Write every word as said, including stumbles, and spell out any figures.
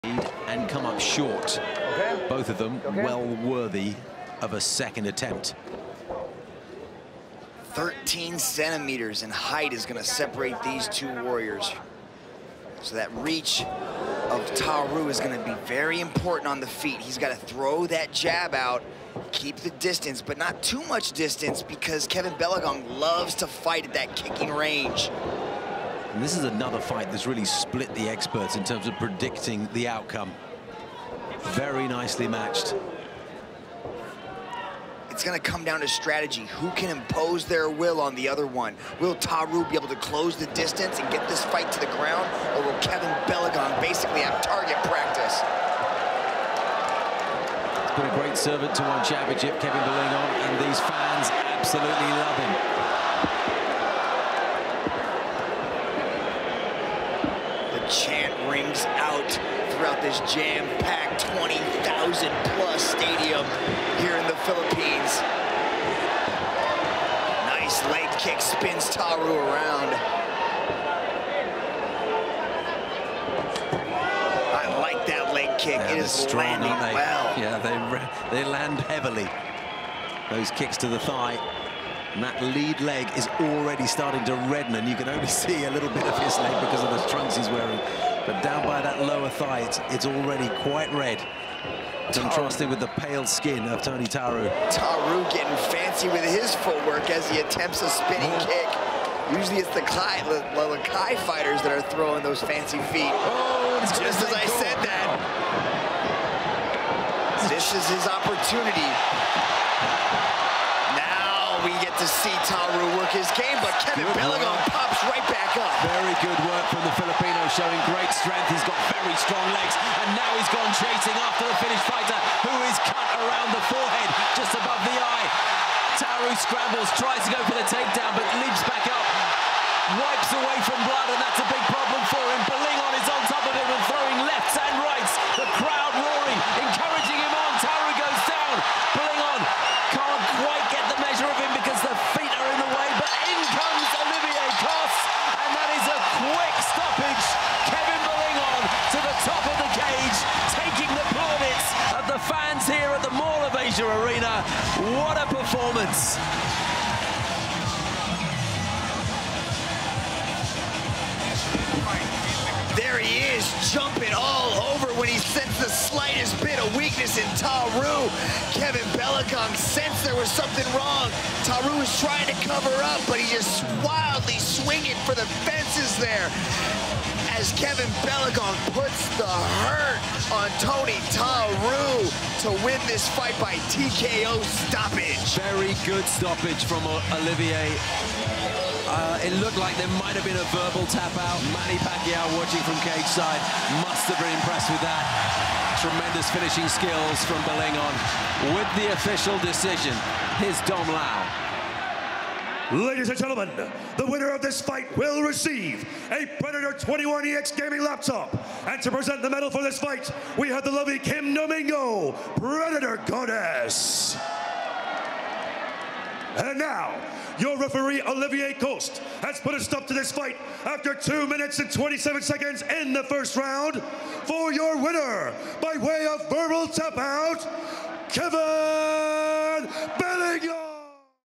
and come up short. Okay. Both of them Okay. well worthy of a second attempt. thirteen centimeters in height is going to separate these two warriors. So that reach of Tauru is going to be very important on the feet. He's got to throw that jab out, keep the distance, but not too much distance, because Kevin Belegong loves to fight at that kicking range. And this is another fight that's really split the experts in terms of predicting the outcome. Very nicely matched. It's going to come down to strategy. Who can impose their will on the other one? Will Tauru be able to close the distance and get this fight to the ground, or will Kevin Belegong basically have target practice? It's been a great servant to one championship, Kevin Belegong, and these fans absolutely love him. The chant rings out throughout this jam-packed twenty thousand plus stadium here in the Philippines. Nice leg kick, spins Tauru around. I like that leg kick. Yeah, it is strong, landing aren't they? well. Yeah, they, they land heavily. Those kicks to the thigh. And that lead leg is already starting to redden, and you can only see a little bit of his leg because of the trunks he's wearing. But down by that lower thigh, it's, it's already quite red. Contrasting with the pale skin of Tony Tauru. Tauru getting fancy with his footwork as he attempts a spinning oh. kick. Usually it's the Kai, the, the Kai fighters that are throwing those fancy feet. Oh, just as I cool. said that. This is his opportunity. Now we get to see Tauru work his game, but Kevin Belegong pops right back up. Very good work from the Filipino, showing great strength. He's got very strong legs, and now he's gone chasing after the Finnish fighter, who is cut around the forehead, just above the eye. Tauru scrambles, tries to go for the takedown, but leaps back up, wipes away from blood, and that's a big problem for him. Belegong is on top of him and throwing lefts and rights. The crowd roaring, encouraging him on. Tauru goes down. Belegong can't quite get the measure of him because the feet are in the way, but in comes Olivier Coste, and that is a quick stoppage. Kevin Belegong to the top of the cage, taking the plaudits of the fans here at the Mall of Asia Arena. What a performance. There he is, jumping all over when he sensed the slightest bit of weakness in Tauru. Kevin Belegong sensed there was something wrong. Tauru was trying to cover up, but he just wildly swinging for the fences there, as Kevin Belegong puts the hurt on Tony Tauru to win this fight by T K O stoppage. Very good stoppage from Olivier. Uh, it looked like there might have been a verbal tap out. Manny Pacquiao watching from cage side must have been impressed with that. Tremendous finishing skills from Belegong. With the official decision, here's Dom Lau. Ladies and gentlemen, the winner of this fight will receive a Predator twenty-one E X gaming laptop. And to present the medal for this fight, we have the lovely Kim Domingo, Predator Goddess. And now, your referee, Olivier Coste, has put a stop to this fight after two minutes and twenty-seven seconds in the first round. For your winner, by way of verbal tap out, Kevin Belegong.